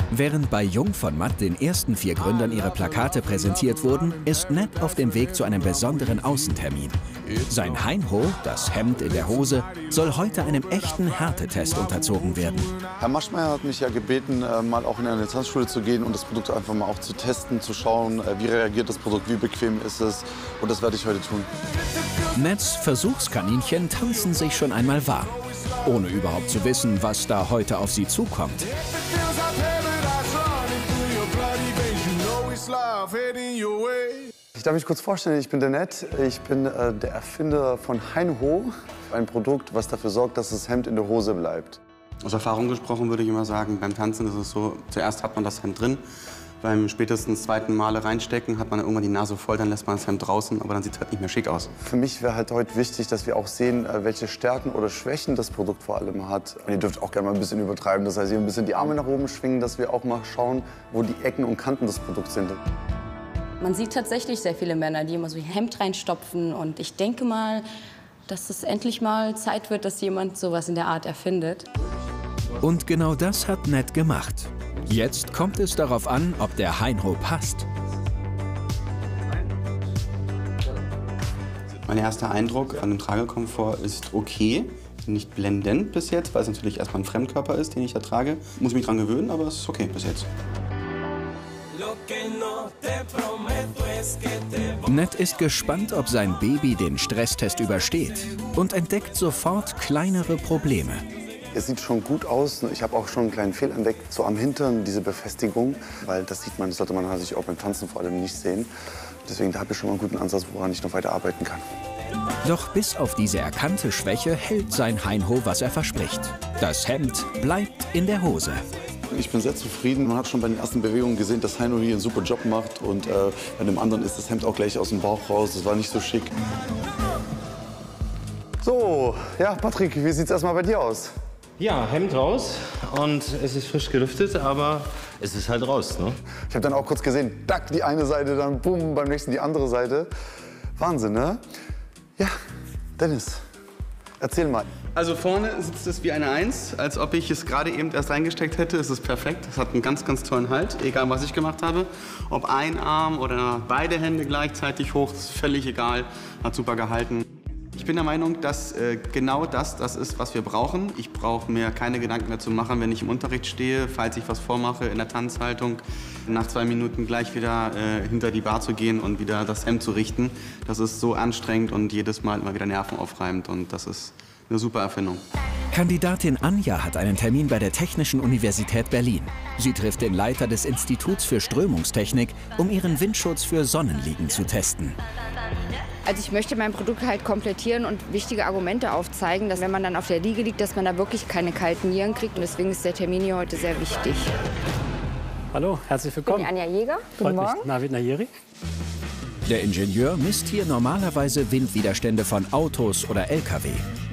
Während bei Jung von Matt den ersten 4 Gründern ihre Plakate präsentiert wurden, ist Ned auf dem Weg zu einem besonderen Außentermin. Sein Heinho, das Hemd in der Hose, soll heute einem echten Härtetest unterzogen werden. Herr Maschmeyer hat mich ja gebeten, mal auch in eine Tanzschule zu gehen und das Produkt einfach mal auch zu testen, zu schauen, wie reagiert das Produkt, wie bequem ist es. Und das werde ich heute tun. Neds Versuchskaninchen tanzen sich schon einmal warm, ohne überhaupt zu wissen, was da heute auf sie zukommt. Ich darf mich kurz vorstellen, ich bin der Ned. Ich bin der Erfinder von Heinho, ein Produkt, was dafür sorgt, dass das Hemd in der Hose bleibt. Aus Erfahrung gesprochen würde ich immer sagen, beim Tanzen ist es so, zuerst hat man das Hemd drin, beim spätestens zweiten Male reinstecken hat man irgendwann die Nase voll, dann lässt man das Hemd draußen, aber dann sieht es halt nicht mehr schick aus. Für mich wäre halt heute wichtig, dass wir auch sehen, welche Stärken oder Schwächen das Produkt vor allem hat. Und ihr dürft auch gerne mal ein bisschen übertreiben, das heißt, ihr ein bisschen die Arme nach oben schwingen, dass wir auch mal schauen, wo die Ecken und Kanten des Produkts sind. Man sieht tatsächlich sehr viele Männer, die immer so ein Hemd reinstopfen. Und ich denke mal, dass es endlich mal Zeit wird, dass jemand sowas in der Art erfindet. Und genau das hat Ned gemacht. Jetzt kommt es darauf an, ob der Heinho passt. Mein erster Eindruck an dem Tragekomfort ist okay. Nicht blendend bis jetzt, weil es natürlich erstmal ein Fremdkörper ist, den ich da trage. Muss mich dran gewöhnen, aber es ist okay bis jetzt. Ned ist gespannt, ob sein Baby den Stresstest übersteht und entdeckt sofort kleinere Probleme. Es sieht schon gut aus. Ich habe auch schon einen kleinen Fehl entdeckt, so am Hintern, diese Befestigung. Weil das sieht man, das sollte man natürlich auch beim Tanzen vor allem nicht sehen. Deswegen habe ich schon mal einen guten Ansatz, woran ich noch weiter arbeiten kann. Doch bis auf diese erkannte Schwäche hält sein Heinho, was er verspricht. Das Hemd bleibt in der Hose. Ich bin sehr zufrieden. Man hat schon bei den ersten Bewegungen gesehen, dass Heinho hier einen super Job macht. Und bei dem anderen ist das Hemd auch gleich aus dem Bauch raus. Das war nicht so schick. So, ja, Patrick, wie sieht es erstmal bei dir aus? Ja, Hemd raus und es ist frisch gelüftet, aber es ist halt raus, ne? Ich habe dann auch kurz gesehen, dack, die eine Seite, dann bumm, beim nächsten die andere Seite. Wahnsinn, ne? Ja, Dennis, erzähl mal. Also vorne sitzt es wie eine Eins, als ob ich es gerade eben erst reingesteckt hätte. Es ist perfekt. Es hat einen ganz, ganz tollen Halt, egal was ich gemacht habe. Ob ein Arm oder beide Hände gleichzeitig hoch, ist völlig egal. Hat super gehalten. Ich bin der Meinung, dass genau das ist, was wir brauchen. Ich brauche mir keine Gedanken mehr zu machen, wenn ich im Unterricht stehe, falls ich was vormache in der Tanzhaltung, nach 2 Minuten gleich wieder hinter die Bar zu gehen und wieder das Hemd zu richten. Das ist so anstrengend und jedes Mal immer wieder nervenaufreibend und das ist eine super Erfindung. Kandidatin Anja hat einen Termin bei der Technischen Universität Berlin. Sie trifft den Leiter des Instituts für Strömungstechnik, um ihren Windschutz für Sonnenliegen zu testen. Also ich möchte mein Produkt halt komplettieren und wichtige Argumente aufzeigen, dass wenn man dann auf der Liege liegt, dass man da wirklich keine kalten Nieren kriegt. Und deswegen ist der Termin hier heute sehr wichtig. Hallo, herzlich willkommen. Ich bin Anja Jäger. Guten Freut Morgen. mich, Navid Nayeri. Der Ingenieur misst hier normalerweise Windwiderstände von Autos oder LKW.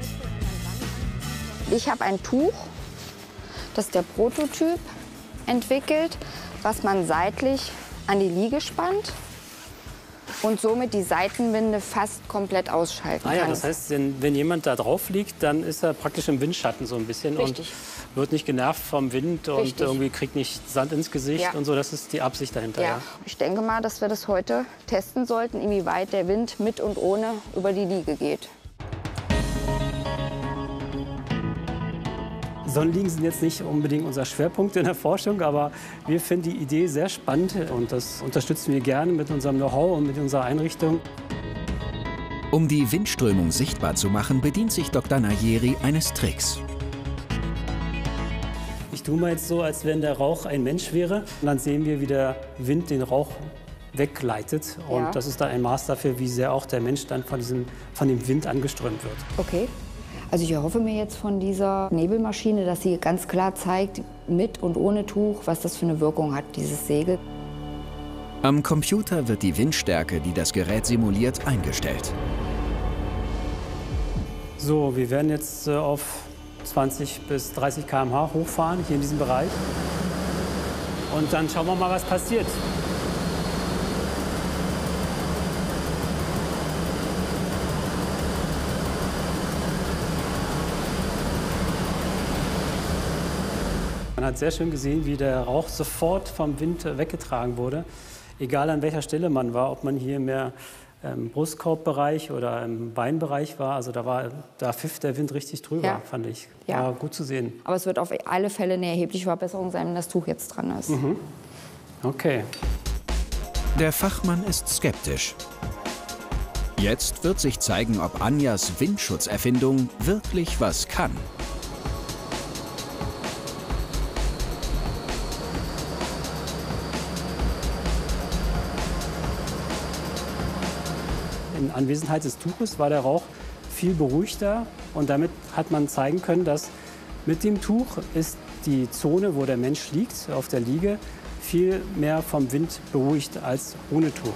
Ich habe ein Tuch, das ist der Prototyp, entwickelt, was man seitlich an die Liege spannt und somit die Seitenwinde fast komplett ausschalten kann. Ah ja, das heißt, wenn jemand da drauf liegt, dann ist er praktisch im Windschatten so ein bisschen. Richtig. Und wird nicht genervt vom Wind und Richtig. irgendwie kriegt nicht Sand ins Gesicht Ja. und so. Das ist die Absicht dahinter. Ja. Ja. Ich denke mal, dass wir das heute testen sollten, inwieweit der Wind mit und ohne über die Liege geht. Sonnenliegen sind jetzt nicht unbedingt unser Schwerpunkt in der Forschung, aber wir finden die Idee sehr spannend und das unterstützen wir gerne mit unserem Know-how und mit unserer Einrichtung. Um die Windströmung sichtbar zu machen, bedient sich Dr. Nayeri eines Tricks. Ich tue mal jetzt so, als wenn der Rauch ein Mensch wäre. Und dann sehen wir, wie der Wind den Rauch wegleitet. Und Ja. das ist dann ein Maß dafür, wie sehr auch der Mensch dann von dem Wind angeströmt wird. Okay. Also ich erhoffe mir jetzt von dieser Nebelmaschine, dass sie ganz klar zeigt, mit und ohne Tuch, was das für eine Wirkung hat, dieses Segel. Am Computer wird die Windstärke, die das Gerät simuliert, eingestellt. So, wir werden jetzt auf 20 bis 30 km/h hochfahren, hier in diesem Bereich. Und dann schauen wir mal, was passiert. Man hat sehr schön gesehen, wie der Rauch sofort vom Wind weggetragen wurde. Egal an welcher Stelle man war, ob man hier mehr im Brustkorbbereich oder im Beinbereich war. Also da pfiff der Wind richtig drüber, fand ich. Ja. War gut zu sehen. Aber es wird auf alle Fälle eine erhebliche Verbesserung sein, wenn das Tuch jetzt dran ist. Okay. Der Fachmann ist skeptisch. Jetzt wird sich zeigen, ob Anjas Windschutzerfindung wirklich was kann. In Anwesenheit des Tuches war der Rauch viel beruhigter und damit hat man zeigen können, dass mit dem Tuch ist die Zone, wo der Mensch liegt, auf der Liege, viel mehr vom Wind beruhigt als ohne Tuch.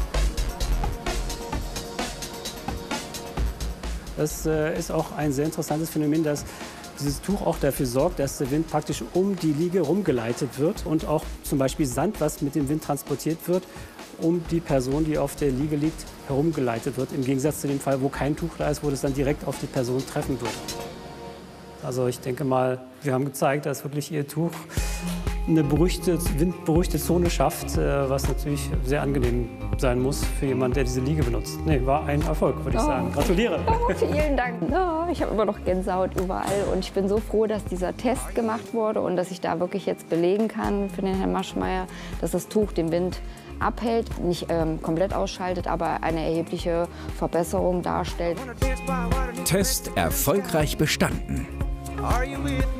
Das ist auch ein sehr interessantes Phänomen, dass dieses Tuch auch dafür sorgt, dass der Wind praktisch um die Liege rumgeleitet wird und auch zum Beispiel Sand, was mit dem Wind transportiert wird, um die Person, die auf der Liege liegt, herumgeleitet wird. Im Gegensatz zu dem Fall, wo kein Tuch da ist, wo das dann direkt auf die Person treffen würde. Also ich denke mal, wir haben gezeigt, dass wirklich Ihr Tuch eine windberuhigte Zone schafft, was natürlich sehr angenehm sein muss für jemanden, der diese Liege benutzt. Nee, war ein Erfolg, würde ich sagen. Gratuliere. Oh, vielen Dank. Oh, ich habe immer noch Gänsehaut überall und ich bin so froh, dass dieser Test gemacht wurde und dass ich da wirklich jetzt belegen kann für den Herrn Maschmeyer, dass das Tuch den Wind abhält, nicht komplett ausschaltet, aber eine erhebliche Verbesserung darstellt. Test erfolgreich bestanden. Are you with me?